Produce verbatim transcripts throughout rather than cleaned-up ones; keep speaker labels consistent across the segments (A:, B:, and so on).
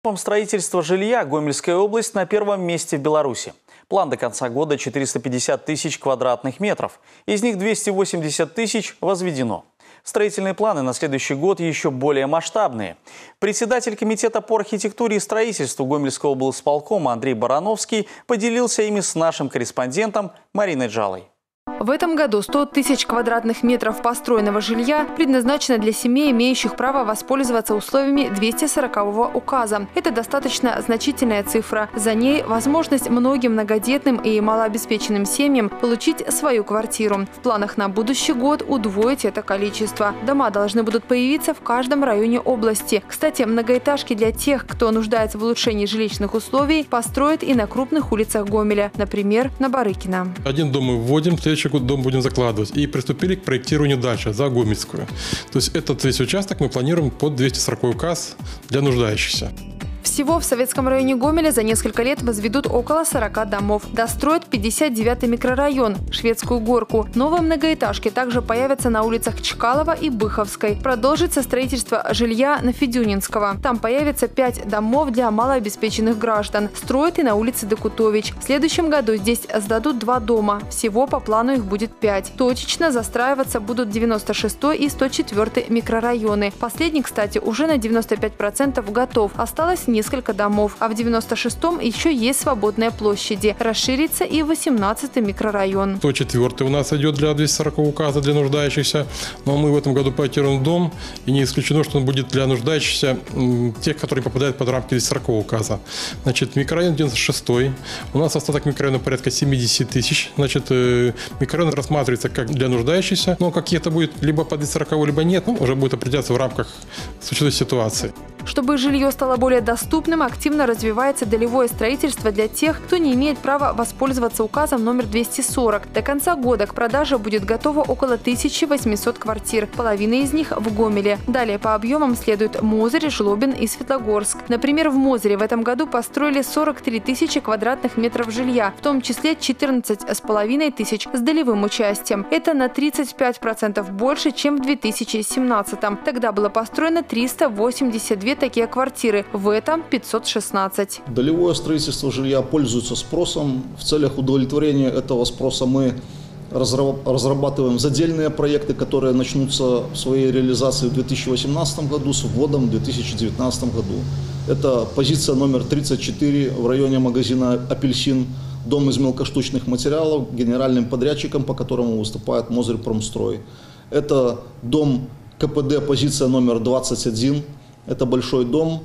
A: По строительству жилья Гомельская область на первом месте в Беларуси. План до конца года четыреста пятьдесят тысяч квадратных метров. Из них двести восемьдесят тысяч возведено. Строительные планы на следующий год еще более масштабные. Председатель комитета по архитектуре и строительству Гомельского облсполкома Андрей Барановский поделился ими с нашим корреспондентом Мариной Джалой.
B: В этом году сто тысяч квадратных метров построенного жилья предназначено для семей, имеющих право воспользоваться условиями двухсот сорокового указа. Это достаточно значительная цифра. За ней возможность многим многодетным и малообеспеченным семьям получить свою квартиру. В планах на будущий год удвоить это количество. Дома должны будут появиться в каждом районе области. Кстати, многоэтажки для тех, кто нуждается в улучшении жилищных условий, построят и на крупных улицах Гомеля, например, на Барыкина.
C: Один дом мы вводим, следующий год дом будем закладывать. И приступили к проектированию дальше, за Гомельскую. То есть этот весь участок мы планируем под двухсот сороковой указ для нуждающихся.
B: Всего в Советском районе Гомеля за несколько лет возведут около сорока домов. Достроят пятьдесят девятый микрорайон, Шведскую горку. Новые многоэтажки также появятся на улицах Чкалова и Быховской. Продолжится строительство жилья на Федюнинского. Там появится пять домов для малообеспеченных граждан. Строят и на улице Докутович. В следующем году здесь сдадут два дома. Всего по плану их будет пять. Точечно застраиваться будут девяносто шестой и сто четвёртый микрорайоны. Последний, кстати, уже на девяносто пять процентов готов. Осталось несколько домов, а в девяносто шестом еще есть свободные площади. Расширится и восемнадцатый микрорайон.
C: сто четвёртый у нас идет для двухсот сорокового указа для нуждающихся. Но мы в этом году проектируем дом, и не исключено, что он будет для нуждающихся, тех, которые попадают под рамки двухсот сорокового указа. Значит, микрорайон девяносто шестой. У нас остаток микрорайона порядка семидесяти тысяч. Значит, микрорайон рассматривается как для нуждающихся. Но какие это будет либо по двухсот сороковой, либо нет, ну, уже будет определяться в рамках с учетом ситуации.
B: Чтобы жилье стало более доступным, активно развивается долевое строительство для тех, кто не имеет права воспользоваться указом номер двести сорок. До конца года к продаже будет готово около тысячи восьмисот квартир. Половина из них в Гомеле. Далее по объемам следуют Мозырь, Жлобин и Светлогорск. Например, в Мозыре в этом году построили сорок три тысячи квадратных метров жилья, в том числе четырнадцать с половиной тысяч с долевым участием. Это на тридцать пять процентов больше, чем в две тысячи семнадцатом. Тогда было построено триста восемьдесят две такие квартиры, в этом пятьсот шестнадцать.
D: Долевое строительство жилья пользуется спросом. В целях удовлетворения этого спроса мы разрабатываем задельные проекты, которые начнутся в своей реализации в две тысячи восемнадцатом году с вводом в две тысячи девятнадцатом году. Это позиция номер тридцать четыре в районе магазина «Апельсин», дом из мелкоштучных материалов, генеральным подрядчиком, по которому выступает Мозырьпромстрой. Это дом КПД, позиция номер двадцать один. Это большой дом,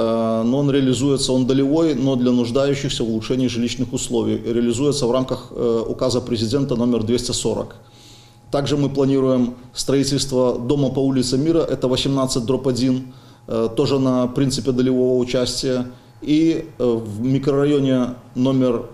D: но он реализуется, он долевой, но для нуждающихся в улучшении жилищных условий. Реализуется в рамках указа президента номер двести сорок. Также мы планируем строительство дома по улице Мира, это восемнадцать дробь один, тоже на принципе долевого участия. И в микрорайоне номер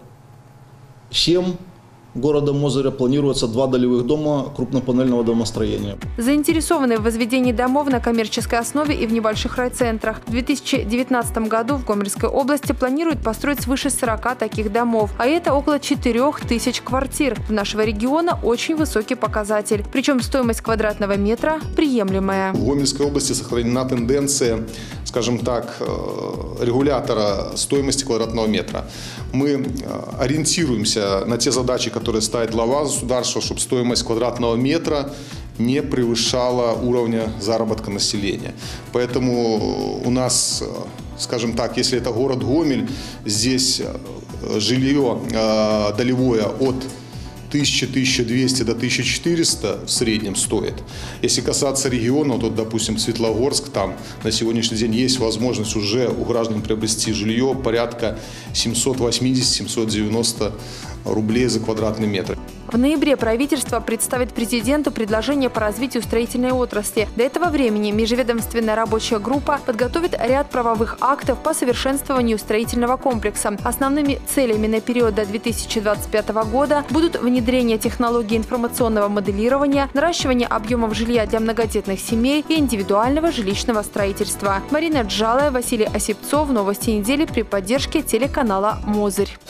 D: семь города Мозыря планируется два долевых дома крупнопанельного домостроения.
B: Заинтересованы в возведении домов на коммерческой основе и в небольших райцентрах. В две тысячи девятнадцатом году в Гомельской области планируют построить свыше сорока таких домов, а это около четырёх тысяч квартир. В нашего региона очень высокий показатель. Причем стоимость квадратного метра приемлемая.
E: В Гомельской области сохранена тенденция, скажем так, регулятора стоимости квадратного метра. Мы ориентируемся на те задачи, которые ставит глава государства, чтобы стоимость квадратного метра не превышала уровня заработка населения. Поэтому у нас, скажем так, если это город Гомель, здесь жилье долевое от тысячи — тысячи двухсот до тысячи четырёхсот в среднем стоит. Если касаться региона, то, допустим, Светлогорск, там на сегодняшний день есть возможность уже у граждан приобрести жилье порядка семьсот восемьдесят — семьсот девяносто рублей за квадратный метр.
B: В ноябре правительство представит президенту предложение по развитию строительной отрасли. До этого времени межведомственная рабочая группа подготовит ряд правовых актов по совершенствованию строительного комплекса. Основными целями на период до две тысячи двадцать пятого года будут внедрение технологий информационного моделирования, наращивание объемов жилья для многодетных семей и индивидуального жилищного строительства. Марина Джалая, Василий Осипцов. Новости недели при поддержке телеканала «Мозырь».